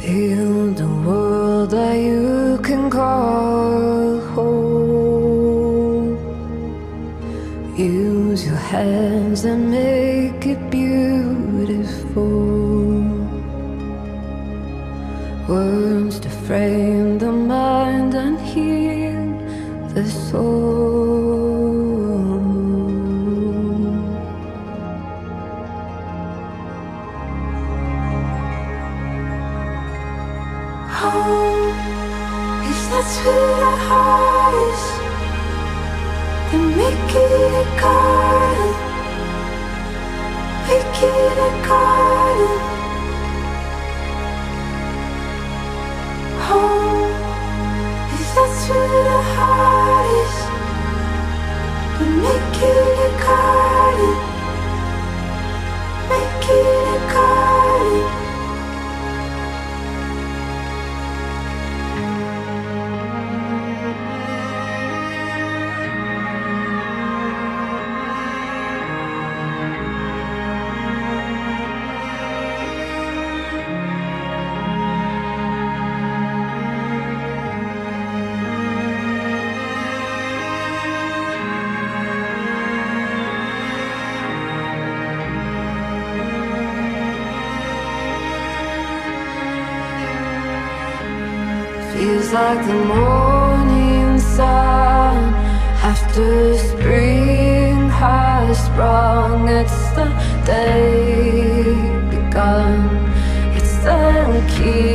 Build a world that you can call home. Use your hands and make it beautiful. Words to frame the mind and heal the soul. Home, if that's where the heart is, then make it a garden. Make it a garden. Home, if that's where the heart is, then make it a garden. Make it a garden. Feels like the morning sun after spring has sprung. It's the day begun. It's the key